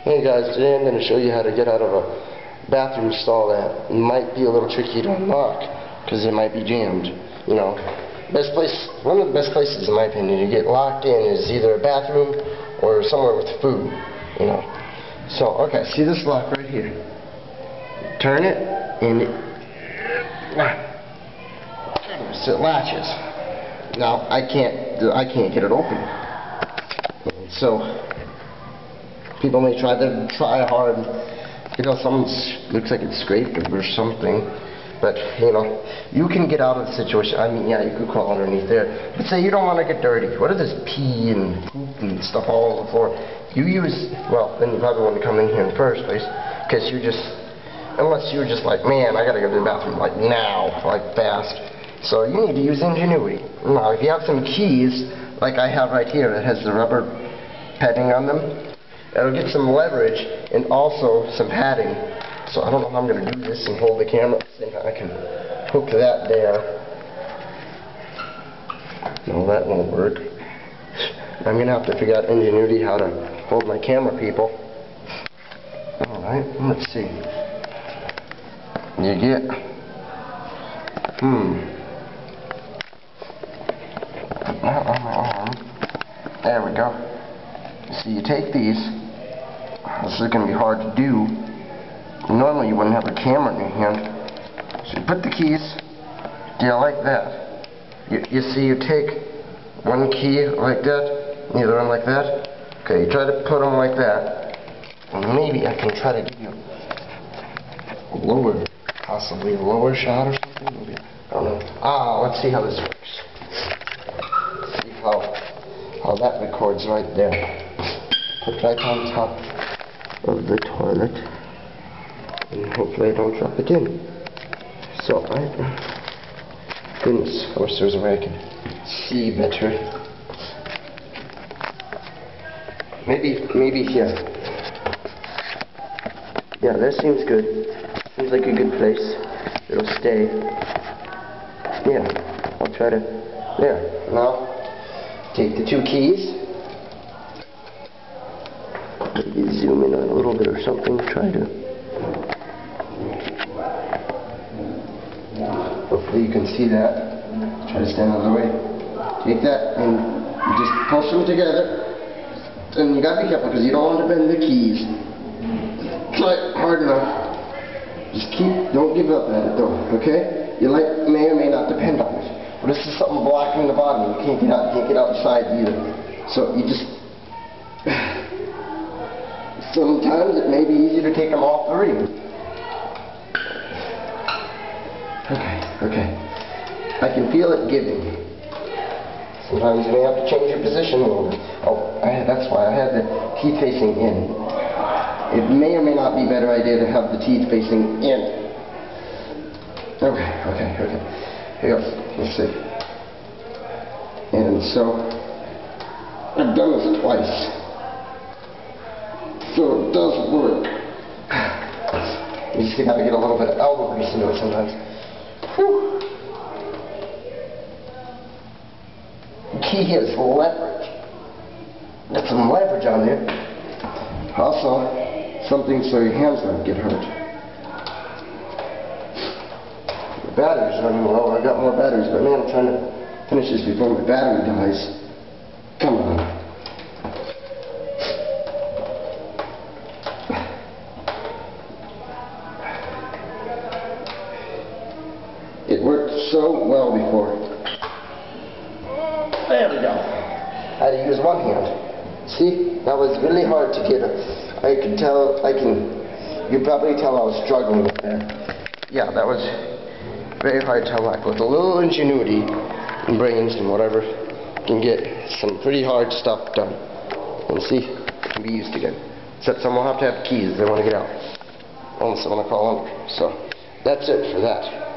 Hey guys, today I'm going to show you how to get out of a bathroom stall that might be a little tricky to unlock because it might be jammed. You know, one of the best places in my opinion to get locked in is either a bathroom or somewhere with food. You know, so okay, see this lock right here? Turn it and it latches. Now I can't get it open. So people may try hard. You know, looks like it's scraped or something. But, you know, you can get out of the situation. I mean, yeah, you could crawl underneath there. But say you don't want to get dirty. What is this pee and poop and stuff all over the floor? Then you probably want to come in here in the first place. Because unless you're just like, man, I got to go to the bathroom like now, like fast. So you need to use ingenuity. Now, if you have some keys, like I have right here, that has the rubber padding on them, it'll get some leverage and also some padding. So I don't know how I'm going to do this and hold the camera. I can hook that there. No, that won't work. I'm going to have to figure out ingenuity how to hold my camera, people. Alright, let's see. You get... Not on my arm. There we go. See, you take these. This is going to be hard to do. Normally you wouldn't have a camera in your hand. So you put the keys, like that. You see, you take one key like that, the other one like that. Okay, you try to put them like that. And maybe I can try to give you possibly a lower shot or something. Maybe, I don't know. Let's see how this works. Let's see how that records right there. Put right on top of the toilet. And hopefully I don't drop it in. So, goodness, I wish there was a way I could see better. Maybe here. Yeah, that seems good. Seems like a good place. It'll stay. Yeah, I'll try to. There. Now, take the two keys. Maybe zoom in on a little bit or something. Try to. Hopefully you can see that. Try to stand out of the way. Take that and you just push them together. And you gotta be careful because you don't want to bend the keys. Try it hard enough. Just don't give up at it though, okay? Your life may or may not depend on it. But this is something blocking the bottom. You can't get out the sides either. So you just... Sometimes it may be easier to take them all three. Okay. I can feel it giving. Sometimes you may have to change your position a little bit. That's why I have the teeth facing in. It may or may not be a better idea to have the teeth facing in. Okay. Here goes. Let's see. And so, I've done this twice. So it does work. You just gotta get a little bit of elbow grease into it sometimes. Whew. The key here is leverage. Got some leverage on there. Also, something so your hands don't get hurt. The battery's running low. I got more batteries, but man, I'm trying to finish this before my battery dies. Come on. It worked so well before. There we go. I had to use one hand. See, that was really hard to get. You probably tell I was struggling with that. Yeah, that was very hard to unlock. With a little ingenuity and brains and whatever, you can get some pretty hard stuff done. And see, it can be used again. Except someone will have to have keys if they want to get out. Unless they want to crawl under. So, that's it for that.